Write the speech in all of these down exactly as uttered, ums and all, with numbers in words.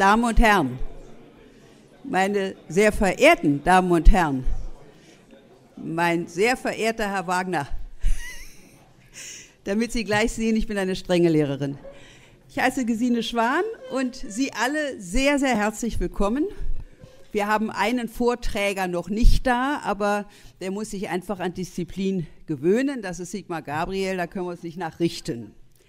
Damen und Herren, meine sehr verehrten Damen und Herren, mein sehr verehrter Herr Wagner, damit Sie gleich sehen, ich bin eine strenge Lehrerin. Ich heiße Gesine Schwan und Sie alle sehr, sehr herzlich willkommen. Wir haben einen Vorträger noch nicht da, aber der muss sich einfach an Disziplin gewöhnen. Das ist Sigmar Gabriel, da können wir uns nicht nachrichten.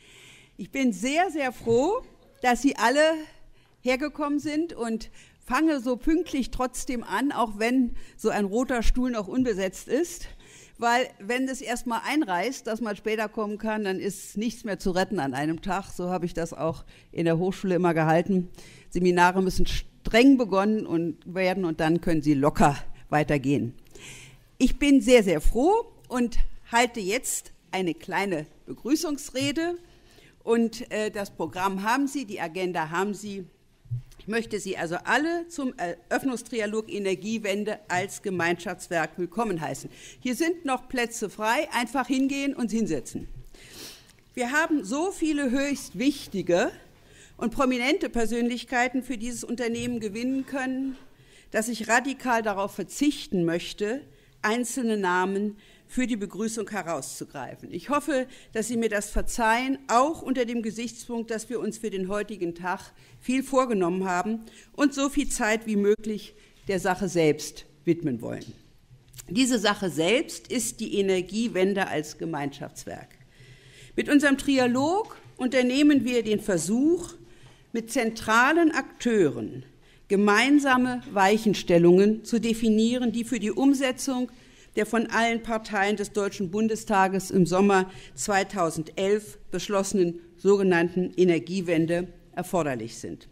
Ich bin sehr, sehr froh, dass Sie alle hergekommen sind und fange so pünktlich trotzdem an, auch wenn so ein roter Stuhl noch unbesetzt ist. Weil wenn es erstmal einreißt, dass man später kommen kann, dann ist nichts mehr zu retten an einem Tag. So habe ich das auch in der Hochschule immer gehalten. Seminare müssen streng begonnen und werden und dann können sie locker weitergehen. Ich bin sehr, sehr froh und halte jetzt eine kleine Begrüßungsrede. Und äh, das Programm haben Sie, die Agenda haben Sie. Ich möchte Sie also alle zum Eröffnungstrialog Energiewende als Gemeinschaftswerk willkommen heißen. Hier sind noch Plätze frei, einfach hingehen und hinsetzen. Wir haben so viele höchst wichtige und prominente Persönlichkeiten für dieses Unternehmen gewinnen können, dass ich radikal darauf verzichten möchte, einzelne Namen für die Begrüßung herauszugreifen. Ich hoffe, dass Sie mir das verzeihen, auch unter dem Gesichtspunkt, dass wir uns für den heutigen Tag viel vorgenommen haben und so viel Zeit wie möglich der Sache selbst widmen wollen. Diese Sache selbst ist die Energiewende als Gemeinschaftswerk. Mit unserem Trialog unternehmen wir den Versuch, mit zentralen Akteuren gemeinsame Weichenstellungen zu definieren, die für die Umsetzung der von allen Parteien des Deutschen Bundestages im Sommer zweitausendelf beschlossenen sogenannten Energiewende erforderlich sind.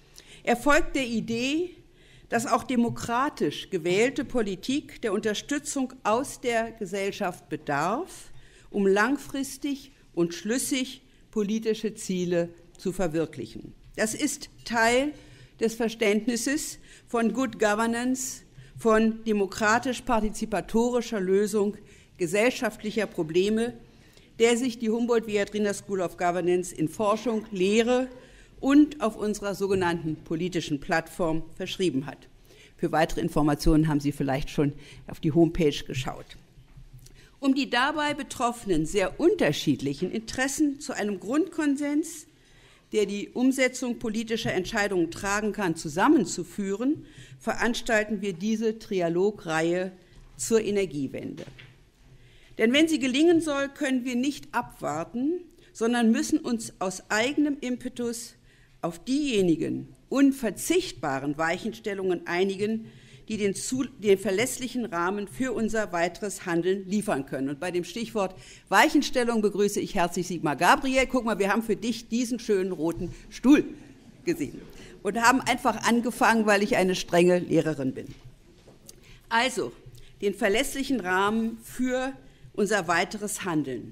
Er folgt der Idee, dass auch demokratisch gewählte Politik der Unterstützung aus der Gesellschaft bedarf, um langfristig und schlüssig politische Ziele zu verwirklichen. Das ist Teil des Verständnisses von Good Governance, von demokratisch-partizipatorischer Lösung gesellschaftlicher Probleme, der sich die Humboldt-Viadrina School of Governance in Forschung, Lehre und auf unserer sogenannten politischen Plattform verschrieben hat. Für weitere Informationen haben Sie vielleicht schon auf die Homepage geschaut. Um die dabei betroffenen, sehr unterschiedlichen Interessen zu einem Grundkonsens, der die Umsetzung politischer Entscheidungen tragen kann, zusammenzuführen, veranstalten wir diese Trialogreihe zur Energiewende. Denn wenn sie gelingen soll, können wir nicht abwarten, sondern müssen uns aus eigenem Impetus auf diejenigen unverzichtbaren Weichenstellungen einigen, die den, zu, den verlässlichen Rahmen für unser weiteres Handeln liefern können. Und bei dem Stichwort Weichenstellung begrüße ich herzlich Sigmar Gabriel. Guck mal, wir haben für dich diesen schönen roten Stuhl gesehen und haben einfach angefangen, weil ich eine strenge Lehrerin bin. Also, den verlässlichen Rahmen für unser weiteres Handeln,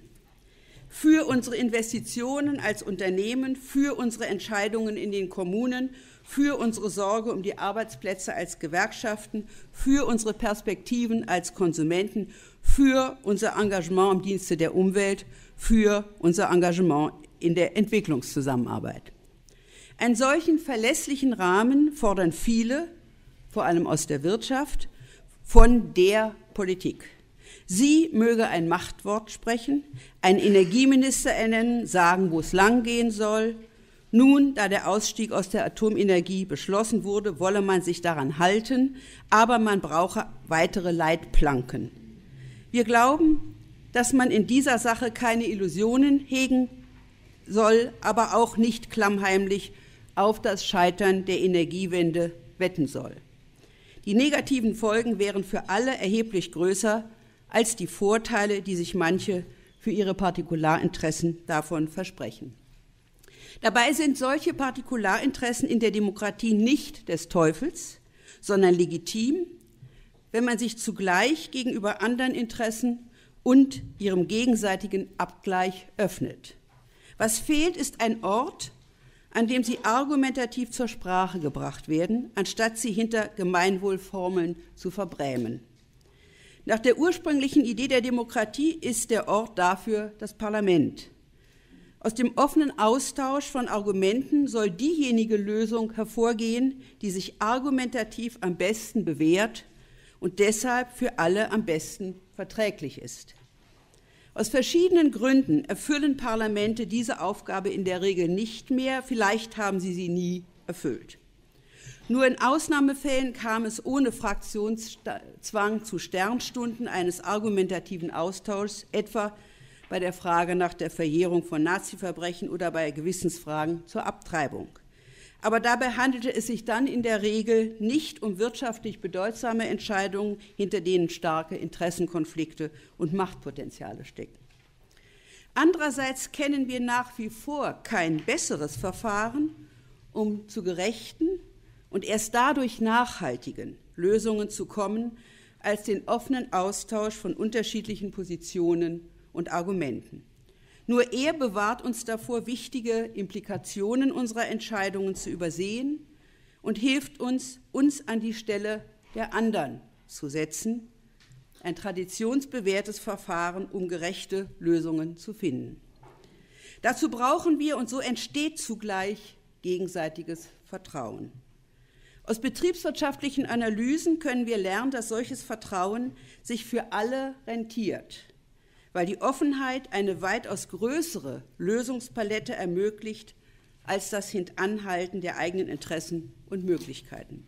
für unsere Investitionen als Unternehmen, für unsere Entscheidungen in den Kommunen, für unsere Sorge um die Arbeitsplätze als Gewerkschaften, für unsere Perspektiven als Konsumenten, für unser Engagement im Dienste der Umwelt, für unser Engagement in der Entwicklungszusammenarbeit. Einen solchen verlässlichen Rahmen fordern viele, vor allem aus der Wirtschaft, von der Politik. Sie möge ein Machtwort sprechen, einen Energieminister ernennen, sagen, wo es lang gehen soll. Nun, da der Ausstieg aus der Atomenergie beschlossen wurde, wolle man sich daran halten, aber man brauche weitere Leitplanken. Wir glauben, dass man in dieser Sache keine Illusionen hegen soll, aber auch nicht klammheimlich auf das Scheitern der Energiewende wetten soll. Die negativen Folgen wären für alle erheblich größer als die Vorteile, die sich manche für ihre Partikularinteressen davon versprechen. Dabei sind solche Partikularinteressen in der Demokratie nicht des Teufels, sondern legitim, wenn man sich zugleich gegenüber anderen Interessen und ihrem gegenseitigen Abgleich öffnet. Was fehlt, ist ein Ort, an dem sie argumentativ zur Sprache gebracht werden, anstatt sie hinter Gemeinwohlformeln zu verbrämen. Nach der ursprünglichen Idee der Demokratie ist der Ort dafür das Parlament. Aus dem offenen Austausch von Argumenten soll diejenige Lösung hervorgehen, die sich argumentativ am besten bewährt und deshalb für alle am besten verträglich ist. Aus verschiedenen Gründen erfüllen Parlamente diese Aufgabe in der Regel nicht mehr, vielleicht haben sie sie nie erfüllt. Nur in Ausnahmefällen kam es ohne Fraktionszwang zu Sternstunden eines argumentativen Austauschs, etwa bei der Frage nach der Verjährung von Naziverbrechen oder bei Gewissensfragen zur Abtreibung. Aber dabei handelte es sich dann in der Regel nicht um wirtschaftlich bedeutsame Entscheidungen, hinter denen starke Interessenkonflikte und Machtpotenziale stecken. Andererseits kennen wir nach wie vor kein besseres Verfahren, um zu gerechten und erst dadurch nachhaltigen Lösungen zu kommen, als den offenen Austausch von unterschiedlichen Positionen und Argumenten. Nur er bewahrt uns davor, wichtige Implikationen unserer Entscheidungen zu übersehen und hilft uns, uns an die Stelle der anderen zu setzen, ein traditionsbewährtes Verfahren, um gerechte Lösungen zu finden. Dazu brauchen wir, und so entsteht zugleich gegenseitiges Vertrauen. Aus betriebswirtschaftlichen Analysen können wir lernen, dass solches Vertrauen sich für alle rentiert, weil die Offenheit eine weitaus größere Lösungspalette ermöglicht als das Hintanhalten der eigenen Interessen und Möglichkeiten.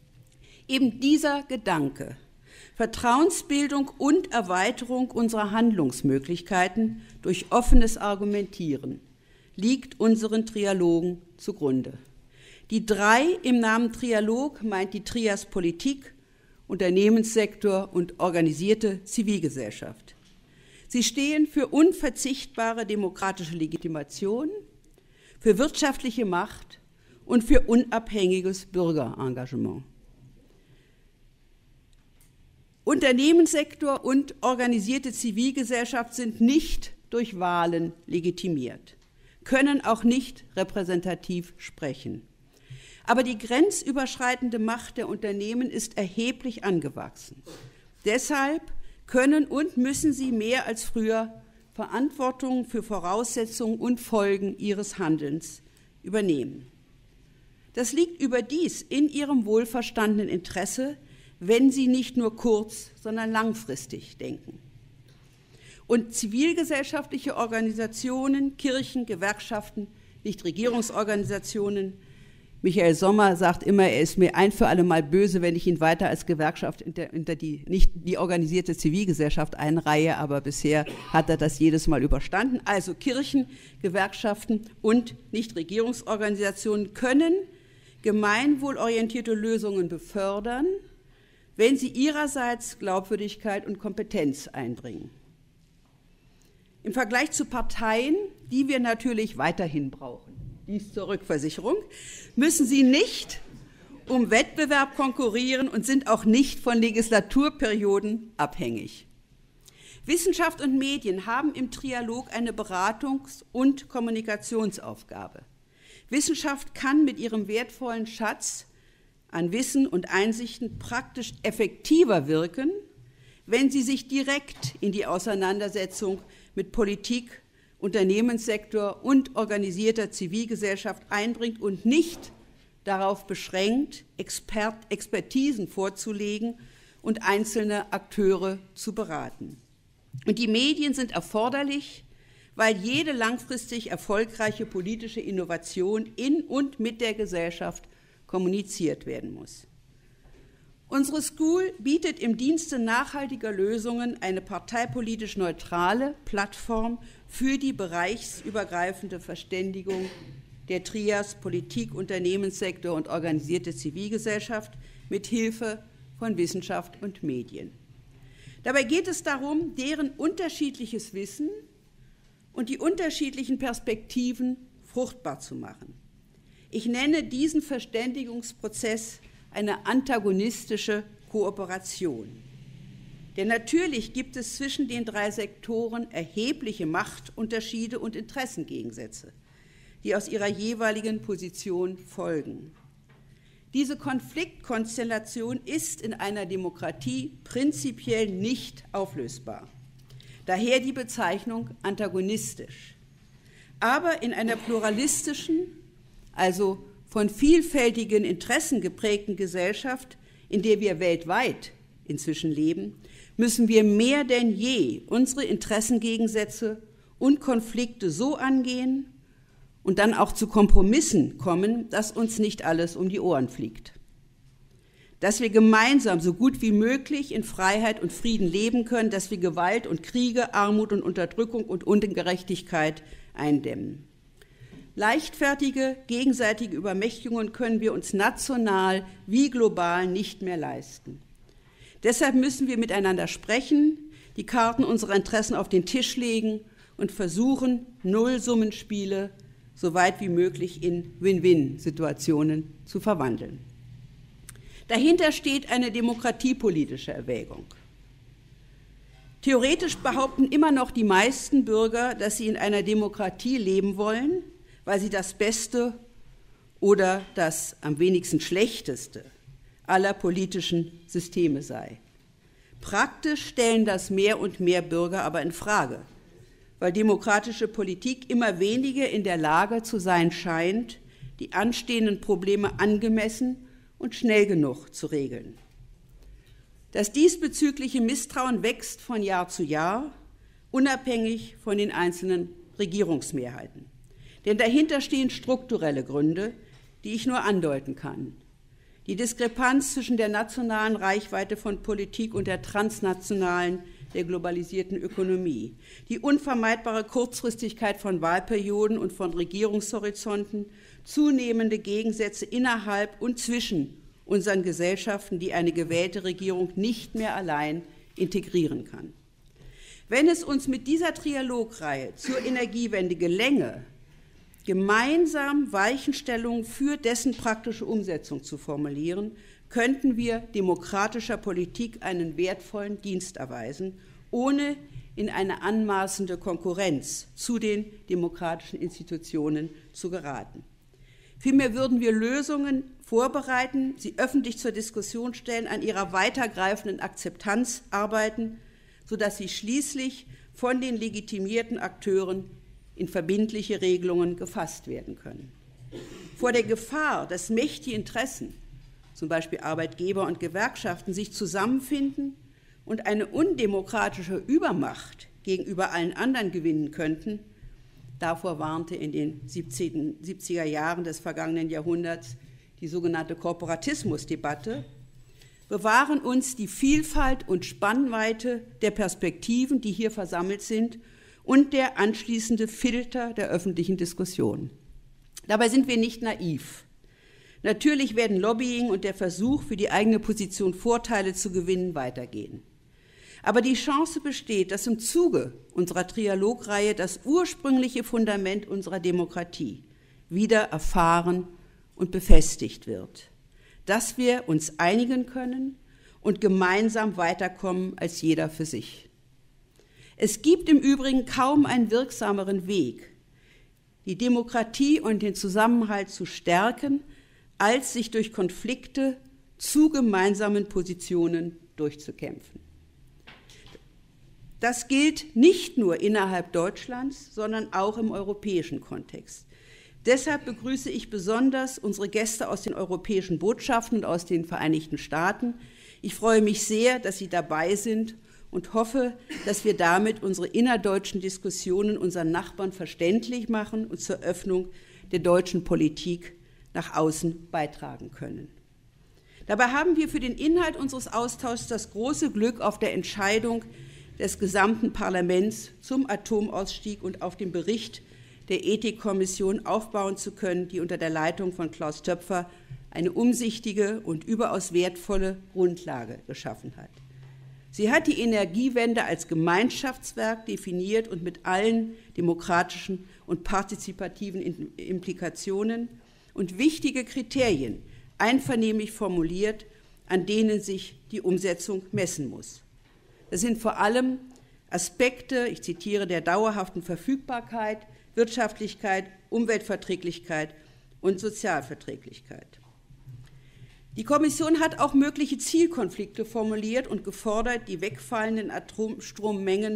Eben dieser Gedanke, Vertrauensbildung und Erweiterung unserer Handlungsmöglichkeiten durch offenes Argumentieren, liegt unseren Trialogen zugrunde. Die drei im Namen Trialog meint die Trias Politik, Unternehmenssektor und organisierte Zivilgesellschaft. Sie stehen für unverzichtbare demokratische Legitimation, für wirtschaftliche Macht und für unabhängiges Bürgerengagement. Unternehmenssektor und organisierte Zivilgesellschaft sind nicht durch Wahlen legitimiert, können auch nicht repräsentativ sprechen. Aber die grenzüberschreitende Macht der Unternehmen ist erheblich angewachsen. Deshalb können und müssen sie mehr als früher Verantwortung für Voraussetzungen und Folgen ihres Handelns übernehmen. Das liegt überdies in ihrem wohlverstandenen Interesse, wenn sie nicht nur kurz, sondern langfristig denken. Und zivilgesellschaftliche Organisationen, Kirchen, Gewerkschaften, Nichtregierungsorganisationen, Michael Sommer sagt immer, er ist mir ein für alle Mal böse, wenn ich ihn weiter als Gewerkschaft hinter, hinter die, nicht die organisierte Zivilgesellschaft einreihe, aber bisher hat er das jedes Mal überstanden. Also Kirchen, Gewerkschaften und Nichtregierungsorganisationen können gemeinwohlorientierte Lösungen befördern, wenn sie ihrerseits Glaubwürdigkeit und Kompetenz einbringen. Im Vergleich zu Parteien, die wir natürlich weiterhin brauchen, dies zur Rückversicherung, müssen sie nicht um Wettbewerb konkurrieren und sind auch nicht von Legislaturperioden abhängig. Wissenschaft und Medien haben im Trialog eine Beratungs- und Kommunikationsaufgabe. Wissenschaft kann mit ihrem wertvollen Schatz an Wissen und Einsichten praktisch effektiver wirken, wenn sie sich direkt in die Auseinandersetzung mit Politik, Unternehmenssektor und organisierter Zivilgesellschaft einbringt und nicht darauf beschränkt, Expert, Expertisen vorzulegen und einzelne Akteure zu beraten. Und die Medien sind erforderlich, weil jede langfristig erfolgreiche politische Innovation in und mit der Gesellschaft kommuniziert werden muss. Unsere School bietet im Dienste nachhaltiger Lösungen eine parteipolitisch neutrale Plattform für die bereichsübergreifende Verständigung der Trias Politik, Unternehmenssektor und organisierte Zivilgesellschaft mit Hilfe von Wissenschaft und Medien. Dabei geht es darum, deren unterschiedliches Wissen und die unterschiedlichen Perspektiven fruchtbar zu machen. Ich nenne diesen Verständigungsprozess eine antagonistische Kooperation. Denn natürlich gibt es zwischen den drei Sektoren erhebliche Machtunterschiede und Interessengegensätze, die aus ihrer jeweiligen Position folgen. Diese Konfliktkonstellation ist in einer Demokratie prinzipiell nicht auflösbar. Daher die Bezeichnung antagonistisch. Aber in einer pluralistischen, also von vielfältigen Interessen geprägten Gesellschaft, in der wir weltweit inzwischen leben, müssen wir mehr denn je unsere Interessengegensätze und Konflikte so angehen und dann auch zu Kompromissen kommen, dass uns nicht alles um die Ohren fliegt. Dass wir gemeinsam so gut wie möglich in Freiheit und Frieden leben können, dass wir Gewalt und Kriege, Armut und Unterdrückung und Ungerechtigkeit eindämmen. Leichtfertige gegenseitige Übermächtigungen können wir uns national wie global nicht mehr leisten. Deshalb müssen wir miteinander sprechen, die Karten unserer Interessen auf den Tisch legen und versuchen, Nullsummenspiele so weit wie möglich in Win-Win-Situationen zu verwandeln. Dahinter steht eine demokratiepolitische Erwägung. Theoretisch behaupten immer noch die meisten Bürger, dass sie in einer Demokratie leben wollen, weil sie das Beste oder das am wenigsten Schlechteste aller politischen Systeme sei. Praktisch stellen das mehr und mehr Bürger aber in Frage, weil demokratische Politik immer weniger in der Lage zu sein scheint, die anstehenden Probleme angemessen und schnell genug zu regeln. Das diesbezügliche Misstrauen wächst von Jahr zu Jahr, unabhängig von den einzelnen Regierungsmehrheiten. Denn dahinter stehen strukturelle Gründe, die ich nur andeuten kann. Die Diskrepanz zwischen der nationalen Reichweite von Politik und der transnationalen, der globalisierten Ökonomie, die unvermeidbare Kurzfristigkeit von Wahlperioden und von Regierungshorizonten, zunehmende Gegensätze innerhalb und zwischen unseren Gesellschaften, die eine gewählte Regierung nicht mehr allein integrieren kann. Wenn es uns mit dieser Trialogreihe zur Energiewende gelänge, gemeinsam Weichenstellungen für dessen praktische Umsetzung zu formulieren, könnten wir demokratischer Politik einen wertvollen Dienst erweisen, ohne in eine anmaßende Konkurrenz zu den demokratischen Institutionen zu geraten. Vielmehr würden wir Lösungen vorbereiten, sie öffentlich zur Diskussion stellen, an ihrer weitergreifenden Akzeptanz arbeiten, sodass sie schließlich von den legitimierten Akteuren in verbindliche Regelungen gefasst werden können. Vor der Gefahr, dass mächtige Interessen, zum Beispiel Arbeitgeber und Gewerkschaften, sich zusammenfinden und eine undemokratische Übermacht gegenüber allen anderen gewinnen könnten, davor warnte in den siebziger Jahren des vergangenen Jahrhunderts die sogenannte Korporatismusdebatte, bewahren uns die Vielfalt und Spannweite der Perspektiven, die hier versammelt sind, und der anschließende Filter der öffentlichen Diskussion. Dabei sind wir nicht naiv. Natürlich werden Lobbying und der Versuch, für die eigene Position Vorteile zu gewinnen, weitergehen. Aber die Chance besteht, dass im Zuge unserer Trialogreihe das ursprüngliche Fundament unserer Demokratie wieder erfahren und befestigt wird, dass wir uns einigen können und gemeinsam weiterkommen als jeder für sich. Es gibt im Übrigen kaum einen wirksameren Weg, die Demokratie und den Zusammenhalt zu stärken, als sich durch Konflikte zu gemeinsamen Positionen durchzukämpfen. Das gilt nicht nur innerhalb Deutschlands, sondern auch im europäischen Kontext. Deshalb begrüße ich besonders unsere Gäste aus den europäischen Botschaften und aus den Vereinigten Staaten. Ich freue mich sehr, dass Sie dabei sind und hoffe, dass wir damit unsere innerdeutschen Diskussionen unseren Nachbarn verständlich machen und zur Öffnung der deutschen Politik nach außen beitragen können. Dabei haben wir für den Inhalt unseres Austauschs das große Glück, auf der Entscheidung des gesamten Parlaments zum Atomausstieg und auf dem Bericht der Ethikkommission aufbauen zu können, die unter der Leitung von Klaus Töpfer eine umsichtige und überaus wertvolle Grundlage geschaffen hat. Sie hat die Energiewende als Gemeinschaftswerk definiert und mit allen demokratischen und partizipativen Implikationen und wichtige Kriterien einvernehmlich formuliert, an denen sich die Umsetzung messen muss. Das sind vor allem Aspekte, ich zitiere, der dauerhaften Verfügbarkeit, Wirtschaftlichkeit, Umweltverträglichkeit und Sozialverträglichkeit. Die Kommission hat auch mögliche Zielkonflikte formuliert und gefordert, die wegfallenden Atomstrommengen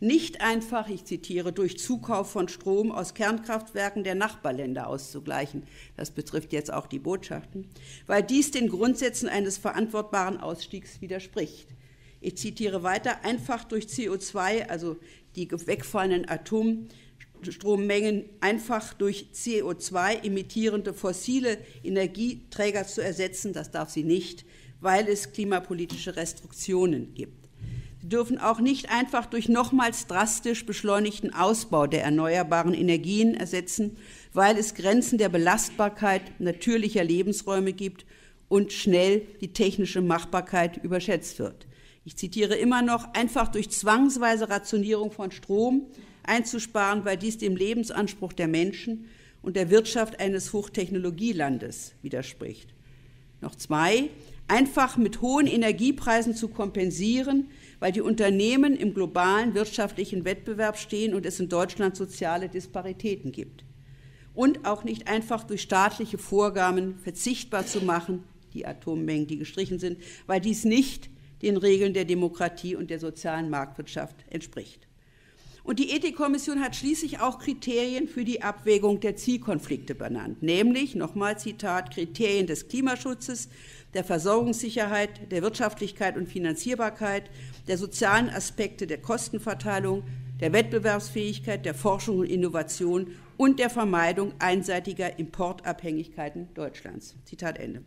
nicht einfach, ich zitiere, durch Zukauf von Strom aus Kernkraftwerken der Nachbarländer auszugleichen. Das betrifft jetzt auch die Botschaften, weil dies den Grundsätzen eines verantwortbaren Ausstiegs widerspricht. Ich zitiere weiter, einfach durch C O zwei, also die wegfallenden Atomstrommengen, einfach durch C O zwei emittierende fossile Energieträger zu ersetzen, das darf sie nicht, weil es klimapolitische Restriktionen gibt. Sie dürfen auch nicht einfach durch nochmals drastisch beschleunigten Ausbau der erneuerbaren Energien ersetzen, weil es Grenzen der Belastbarkeit natürlicher Lebensräume gibt und schnell die technische Machbarkeit überschätzt wird. Ich zitiere immer noch, einfach durch zwangsweise Rationierung von Strom einzusparen, weil dies dem Lebensanspruch der Menschen und der Wirtschaft eines Hochtechnologielandes widerspricht. Noch zwei, einfach mit hohen Energiepreisen zu kompensieren, weil die Unternehmen im globalen wirtschaftlichen Wettbewerb stehen und es in Deutschland soziale Disparitäten gibt. Und auch nicht einfach durch staatliche Vorgaben verzichtbar zu machen, die Atommengen, die gestrichen sind, weil dies nicht den Regeln der Demokratie und der sozialen Marktwirtschaft entspricht. Und die Ethikkommission hat schließlich auch Kriterien für die Abwägung der Zielkonflikte benannt, nämlich, nochmal Zitat, Kriterien des Klimaschutzes, der Versorgungssicherheit, der Wirtschaftlichkeit und Finanzierbarkeit, der sozialen Aspekte der Kostenverteilung, der Wettbewerbsfähigkeit, der Forschung und Innovation und der Vermeidung einseitiger Importabhängigkeiten Deutschlands. Zitat Ende.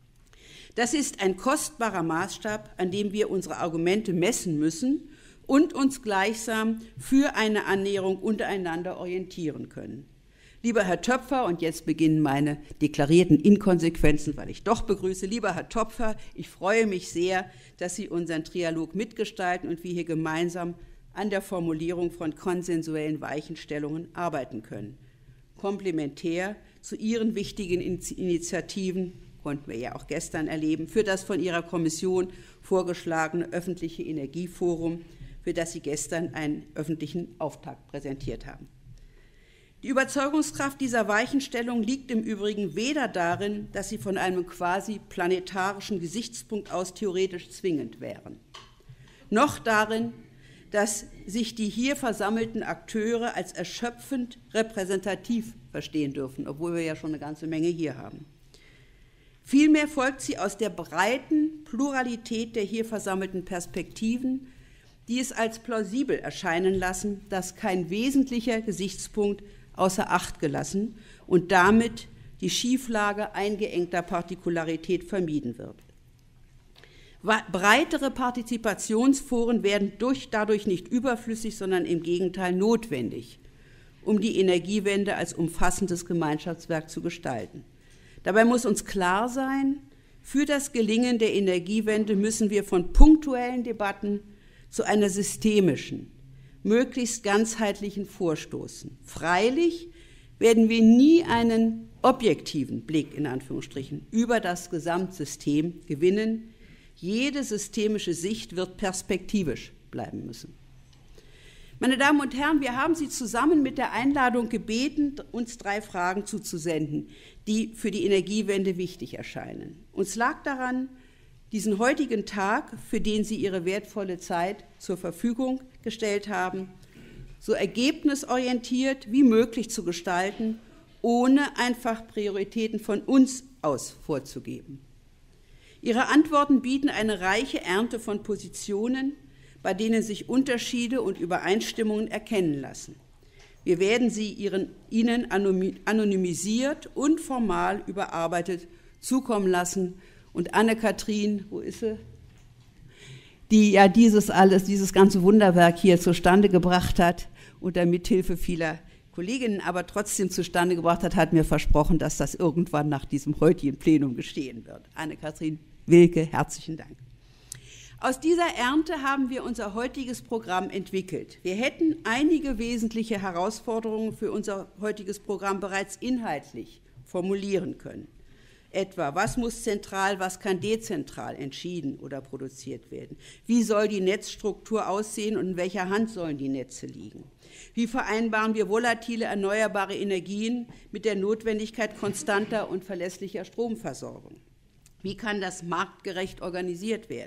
Das ist ein kostbarer Maßstab, an dem wir unsere Argumente messen müssen und uns gleichsam für eine Annäherung untereinander orientieren können. Lieber Herr Töpfer, und jetzt beginnen meine deklarierten Inkonsequenzen, weil ich doch begrüße, lieber Herr Töpfer, ich freue mich sehr, dass Sie unseren Trialog mitgestalten und wir hier gemeinsam an der Formulierung von konsensuellen Weichenstellungen arbeiten können. Komplementär zu Ihren wichtigen Initiativen, konnten wir ja auch gestern erleben, für das von Ihrer Kommission vorgeschlagene öffentliche Energieforum, für das Sie gestern einen öffentlichen Auftakt präsentiert haben. Die Überzeugungskraft dieser Weichenstellung liegt im Übrigen weder darin, dass sie von einem quasi planetarischen Gesichtspunkt aus theoretisch zwingend wären, noch darin, dass sich die hier versammelten Akteure als erschöpfend repräsentativ verstehen dürfen, obwohl wir ja schon eine ganze Menge hier haben. Vielmehr folgt sie aus der breiten Pluralität der hier versammelten Perspektiven, die es als plausibel erscheinen lassen, dass kein wesentlicher Gesichtspunkt außer Acht gelassen und damit die Schieflage eingeengter Partikularität vermieden wird. Breitere Partizipationsforen werden durch, dadurch nicht überflüssig, sondern im Gegenteil notwendig, um die Energiewende als umfassendes Gemeinschaftswerk zu gestalten. Dabei muss uns klar sein, für das Gelingen der Energiewende müssen wir von punktuellen Debatten zu einer systemischen, möglichst ganzheitlichen vorstoßen. Freilich werden wir nie einen objektiven Blick, in Anführungsstrichen, über das Gesamtsystem gewinnen. Jede systemische Sicht wird perspektivisch bleiben müssen. Meine Damen und Herren, wir haben Sie zusammen mit der Einladung gebeten, uns drei Fragen zuzusenden, die für die Energiewende wichtig erscheinen. Uns lag daran, diesen heutigen Tag, für den Sie Ihre wertvolle Zeit zur Verfügung gestellt haben, so ergebnisorientiert wie möglich zu gestalten, ohne einfach Prioritäten von uns aus vorzugeben. Ihre Antworten bieten eine reiche Ernte von Positionen, bei denen sich Unterschiede und Übereinstimmungen erkennen lassen. Wir werden sie ihren, Ihnen anonymisiert und formal überarbeitet zukommen lassen. Und Anne-Kathrin, wo ist sie? Die ja dieses alles, dieses ganze Wunderwerk hier zustande gebracht hat unter Mithilfe vieler Kolleginnen, aber trotzdem zustande gebracht hat, hat mir versprochen, dass das irgendwann nach diesem heutigen Plenum geschehen wird. Anne-Kathrin Wilke, herzlichen Dank. Aus dieser Ernte haben wir unser heutiges Programm entwickelt. Wir hätten einige wesentliche Herausforderungen für unser heutiges Programm bereits inhaltlich formulieren können. Etwa, was muss zentral, was kann dezentral entschieden oder produziert werden? Wie soll die Netzstruktur aussehen und in welcher Hand sollen die Netze liegen? Wie vereinbaren wir volatile erneuerbare Energien mit der Notwendigkeit konstanter und verlässlicher Stromversorgung? Wie kann das marktgerecht organisiert werden?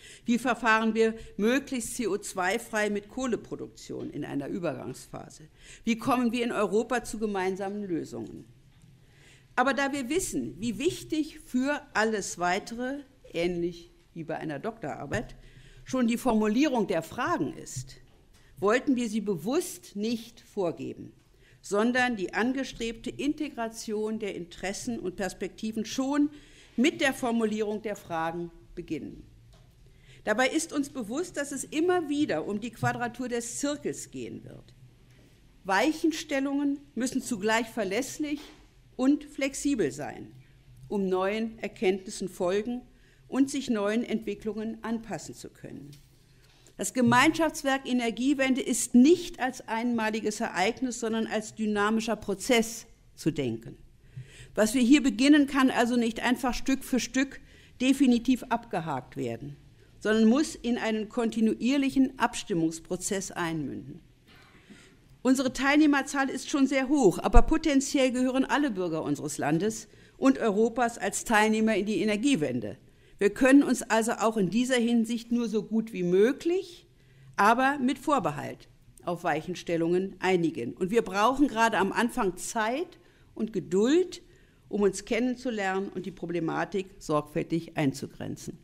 Wie verfahren wir möglichst C O zwei frei mit Kohleproduktion in einer Übergangsphase? Wie kommen wir in Europa zu gemeinsamen Lösungen? Aber da wir wissen, wie wichtig für alles Weitere, ähnlich wie bei einer Doktorarbeit, schon die Formulierung der Fragen ist, wollten wir sie bewusst nicht vorgeben, sondern die angestrebte Integration der Interessen und Perspektiven schon mit der Formulierung der Fragen beginnen. Dabei ist uns bewusst, dass es immer wieder um die Quadratur des Zirkels gehen wird. Weichenstellungen müssen zugleich verlässlich und flexibel sein, um neuen Erkenntnissen folgen und sich neuen Entwicklungen anpassen zu können. Das Gemeinschaftswerk Energiewende ist nicht als einmaliges Ereignis, sondern als dynamischer Prozess zu denken. Was wir hier beginnen, kann also nicht einfach Stück für Stück definitiv abgehakt werden, sondern muss in einen kontinuierlichen Abstimmungsprozess einmünden. Unsere Teilnehmerzahl ist schon sehr hoch, aber potenziell gehören alle Bürger unseres Landes und Europas als Teilnehmer in die Energiewende. Wir können uns also auch in dieser Hinsicht nur so gut wie möglich, aber mit Vorbehalt auf Weichenstellungen einigen. Und wir brauchen gerade am Anfang Zeit und Geduld, um uns kennenzulernen und die Problematik sorgfältig einzugrenzen.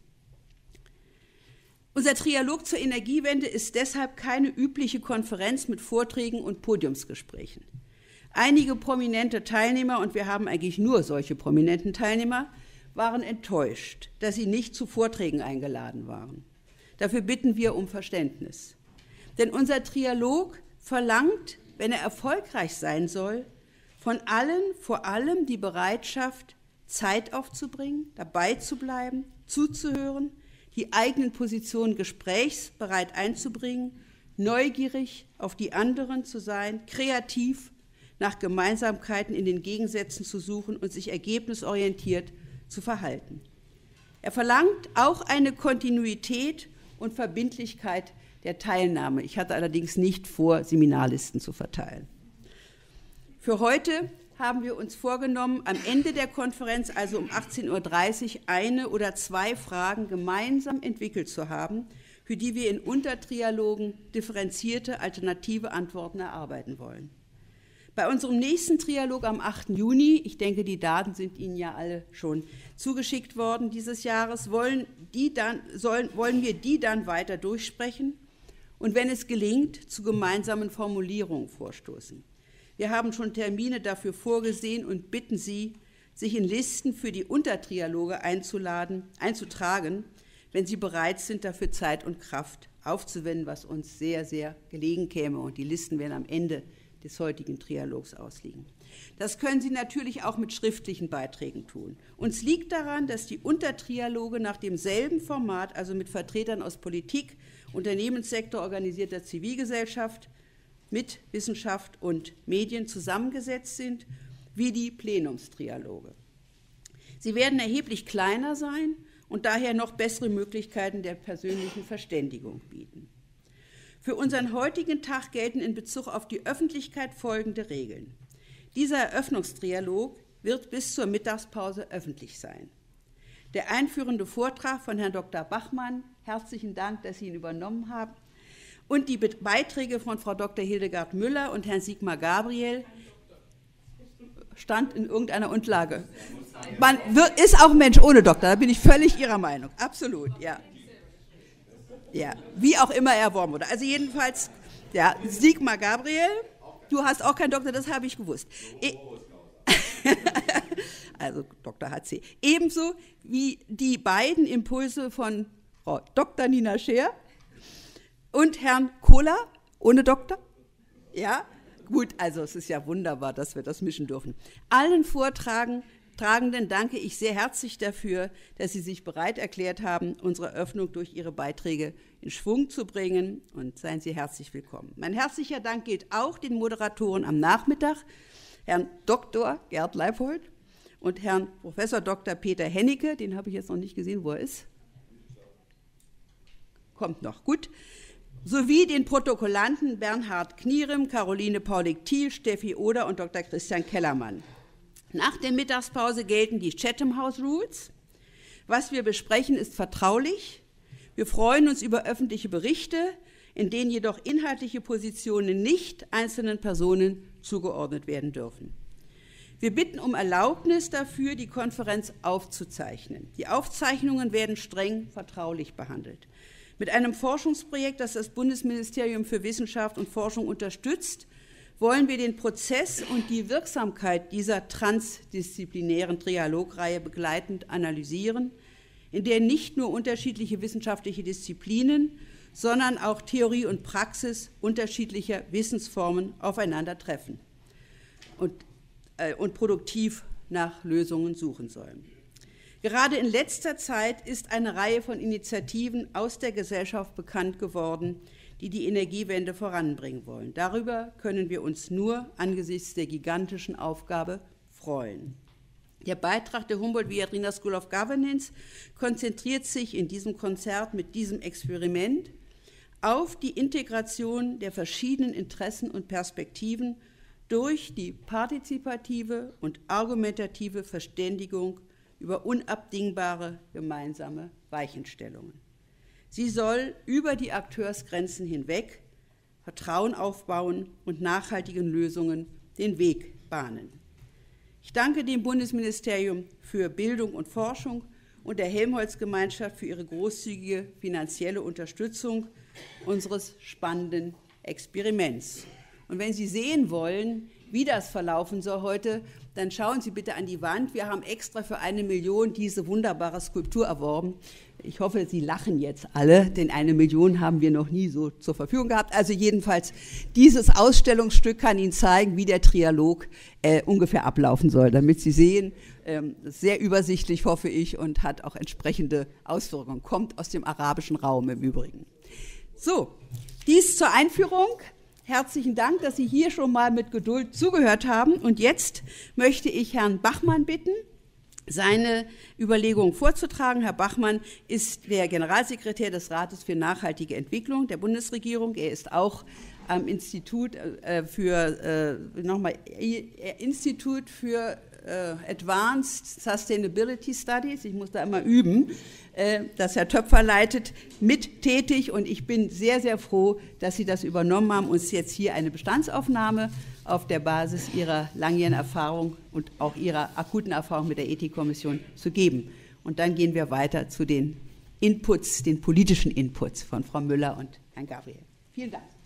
Unser Trialog zur Energiewende ist deshalb keine übliche Konferenz mit Vorträgen und Podiumsgesprächen. Einige prominente Teilnehmer, und wir haben eigentlich nur solche prominenten Teilnehmer, waren enttäuscht, dass sie nicht zu Vorträgen eingeladen waren. Dafür bitten wir um Verständnis. Denn unser Trialog verlangt, wenn er erfolgreich sein soll, von allen vor allem die Bereitschaft, Zeit aufzubringen, dabei zu bleiben, zuzuhören, die eigenen Positionen gesprächsbereit einzubringen, neugierig auf die anderen zu sein, kreativ nach Gemeinsamkeiten in den Gegensätzen zu suchen und sich ergebnisorientiert zu verhalten. Er verlangt auch eine Kontinuität und Verbindlichkeit der Teilnahme. Ich hatte allerdings nicht vor, Seminarlisten zu verteilen. Für heute haben wir uns vorgenommen, am Ende der Konferenz, also um achtzehn Uhr dreißig, eine oder zwei Fragen gemeinsam entwickelt zu haben, für die wir in Untertrialogen differenzierte alternative Antworten erarbeiten wollen. Bei unserem nächsten Trialog am achten Juni, ich denke, die Daten sind Ihnen ja alle schon zugeschickt worden dieses Jahres, wollen, die dann, sollen, wollen wir die dann weiter durchsprechen und wenn es gelingt, zu gemeinsamen Formulierungen vorstoßen. Wir haben schon Termine dafür vorgesehen und bitten Sie, sich in Listen für die Untertrialoge einzuladen, einzutragen, wenn Sie bereit sind, dafür Zeit und Kraft aufzuwenden, was uns sehr, sehr gelegen käme. Und die Listen werden am Ende des heutigen Trialogs ausliegen. Das können Sie natürlich auch mit schriftlichen Beiträgen tun. Uns liegt daran, dass die Untertrialoge nach demselben Format, also mit Vertretern aus Politik, Unternehmenssektor, organisierter Zivilgesellschaft, mit Wissenschaft und Medien zusammengesetzt sind, wie die Plenumstrialoge. Sie werden erheblich kleiner sein und daher noch bessere Möglichkeiten der persönlichen Verständigung bieten. Für unseren heutigen Tag gelten in Bezug auf die Öffentlichkeit folgende Regeln. Dieser Eröffnungstrialog wird bis zur Mittagspause öffentlich sein. Der einführende Vortrag von Herrn Doktor Bachmann, herzlichen Dank, dass Sie ihn übernommen haben, und die Beiträge von Frau Doktor Hildegard Müller und Herrn Sigmar Gabriel stand in irgendeiner Unterlage. Man wird, ist auch ein Mensch ohne Doktor, da bin ich völlig Ihrer Meinung, absolut, ja. Ja, wie auch immer erworben wurde. Also jedenfalls, ja, Sigmar Gabriel, du hast auch keinen Doktor, das habe ich gewusst. E also Doktor H C. Ebenso wie die beiden Impulse von Frau Doktor Nina Scheer und Herrn Kohler, ohne Doktor. Ja, gut, also es ist ja wunderbar, dass wir das mischen dürfen. Allen Vortragenden danke ich sehr herzlich dafür, dass Sie sich bereit erklärt haben, unsere Eröffnung durch Ihre Beiträge in Schwung zu bringen. Und seien Sie herzlich willkommen. Mein herzlicher Dank gilt auch den Moderatoren am Nachmittag, Herrn Doktor Gerd Leipold und Herrn Professor Doktor Peter Hennecke, den habe ich jetzt noch nicht gesehen, wo er ist. Kommt noch, gut. Sowie den Protokollanten Bernhard Knierem, Caroline Paulik-Thiel, Steffi Oder und Doktor Christian Kellermann. Nach der Mittagspause gelten die Chatham House Rules. Was wir besprechen, ist vertraulich. Wir freuen uns über öffentliche Berichte, in denen jedoch inhaltliche Positionen nicht einzelnen Personen zugeordnet werden dürfen. Wir bitten um Erlaubnis dafür, die Konferenz aufzuzeichnen. Die Aufzeichnungen werden streng vertraulich behandelt. Mit einem Forschungsprojekt, das das Bundesministerium für Wissenschaft und Forschung unterstützt, wollen wir den Prozess und die Wirksamkeit dieser transdisziplinären Trialogreihe begleitend analysieren, in der nicht nur unterschiedliche wissenschaftliche Disziplinen, sondern auch Theorie und Praxis unterschiedlicher Wissensformen aufeinandertreffen und, äh, und produktiv nach Lösungen suchen sollen. Gerade in letzter Zeit ist eine Reihe von Initiativen aus der Gesellschaft bekannt geworden, die die Energiewende voranbringen wollen. Darüber können wir uns nur angesichts der gigantischen Aufgabe freuen. Der Beitrag der Humboldt-Viadrina School of Governance konzentriert sich in diesem Konzert mit diesem Experiment auf die Integration der verschiedenen Interessen und Perspektiven durch die partizipative und argumentative Verständigung über unabdingbare gemeinsame Weichenstellungen. Sie soll über die Akteursgrenzen hinweg Vertrauen aufbauen und nachhaltigen Lösungen den Weg bahnen. Ich danke dem Bundesministerium für Bildung und Forschung und der Helmholtz-Gemeinschaft für ihre großzügige finanzielle Unterstützung unseres spannenden Experiments. Und wenn Sie sehen wollen, wie das verlaufen soll heute, dann schauen Sie bitte an die Wand. Wir haben extra für eine Million diese wunderbare Skulptur erworben. Ich hoffe, Sie lachen jetzt alle, denn eine Million haben wir noch nie so zur Verfügung gehabt. Also jedenfalls, dieses Ausstellungsstück kann Ihnen zeigen, wie der Trialog äh, ungefähr ablaufen soll, damit Sie sehen, ähm, sehr übersichtlich, hoffe ich, und hat auch entsprechende Auswirkungen. Kommt aus dem arabischen Raum im Übrigen. So, dies zur Einführung. Herzlichen Dank, dass Sie hier schon mal mit Geduld zugehört haben. Und jetzt möchte ich Herrn Bachmann bitten, seine Überlegungen vorzutragen. Herr Bachmann ist der Generalsekretär des Rates für nachhaltige Entwicklung der Bundesregierung. Er ist auch am Institut äh, für, äh, nochmal, Institut für äh, Advanced Sustainability Studies, ich muss da immer üben, äh, das Herr Töpfer leitet, mit tätig. Und ich bin sehr, sehr froh, dass Sie das übernommen haben, uns jetzt hier eine Bestandsaufnahme auf der Basis Ihrer langjährigen Erfahrung und auch Ihrer akuten Erfahrung mit der Ethikkommission zu geben. Und dann gehen wir weiter zu den Inputs, den politischen Inputs von Frau Müller und Herrn Gabriel. Vielen Dank.